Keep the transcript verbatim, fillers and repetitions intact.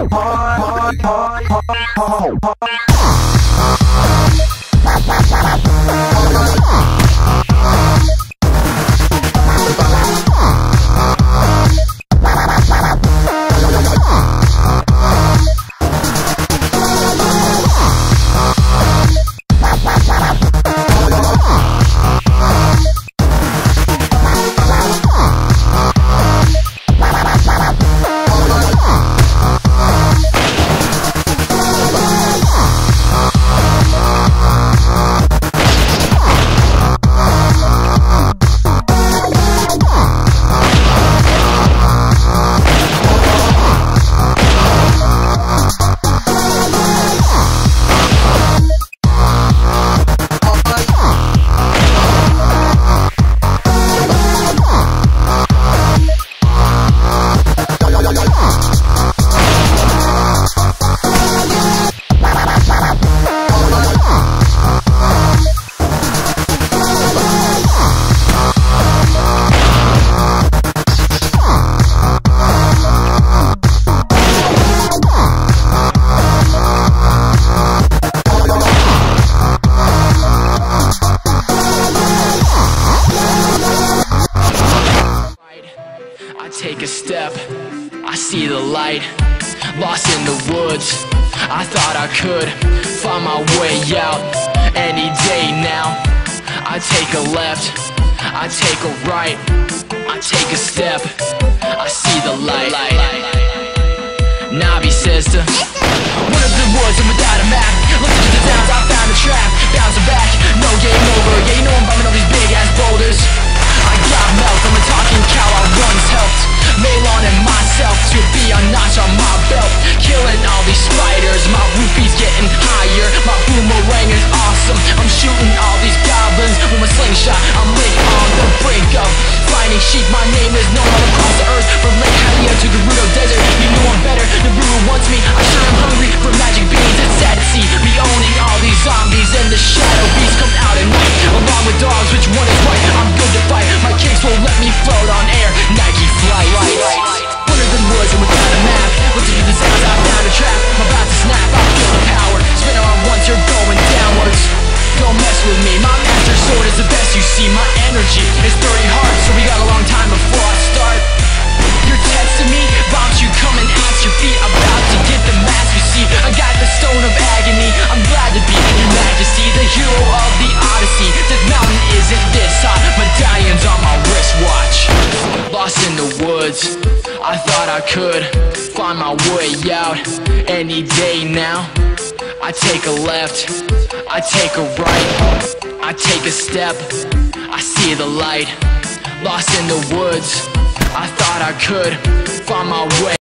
take a step, I see the light. Lost in the woods, I thought I could find my way out. Any day now, I take a left, I take a right, I take a step, I see the light. Navi says to one of the woods and without a map, listen to the sounds, I found a trap. Bouncing back, no game over. Yeah, you know I'm bumming all these big ass boulders. I got melt, I'm a talking cow, I once helped Malon and myself to be a notch on my belt. Killing all these spiders, my rupee's getting higher. My boomerang is awesome, I'm shooting all these goblins with my slingshot. I'm lit on the brink of finding sheep. My name is known all across the earth, from Lake Hylia to Gerudo Desert. You know I'm better, Naruto wants me. I sure am hungry for magic beans. It's sad to see me owning all these zombies, and the shadow beast comes out at night along with dogs. Which one is right? I'm good to fight. My kicks won't let me float on air. Nike flight. One of the woods and without a map, listen to the sounds, I found a trap. I'm about to snap, I feel the power. Spin around once, you're going downwards. Don't mess with me, my master sword is the best you see. My energy is thirty hard, so we got a long time before I start. You're texting me, bombs you coming at your feet. About to get the mask, you see. I got the stone of agony, I'm glad to be your majesty. The hero of the odyssey. This mountain isn't this hot, medallions on my wristwatch. Lost in the woods, I thought I could find my way out. Any day now, I take a left, I take a right, I take a step, I see the light. Lost in the woods, I thought I could find my way.